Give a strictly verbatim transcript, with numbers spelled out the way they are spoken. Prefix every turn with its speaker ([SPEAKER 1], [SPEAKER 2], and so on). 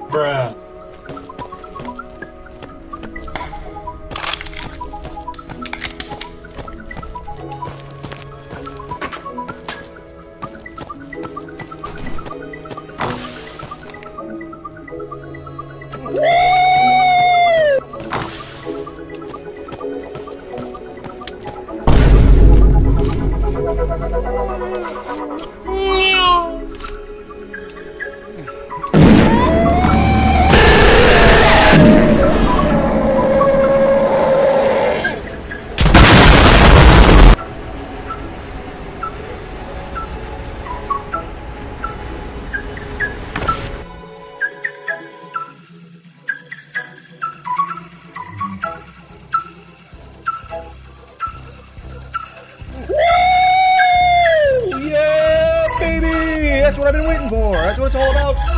[SPEAKER 1] Bruh.
[SPEAKER 2] Yeah, baby! That's what I've been waiting for. That's what it's all about.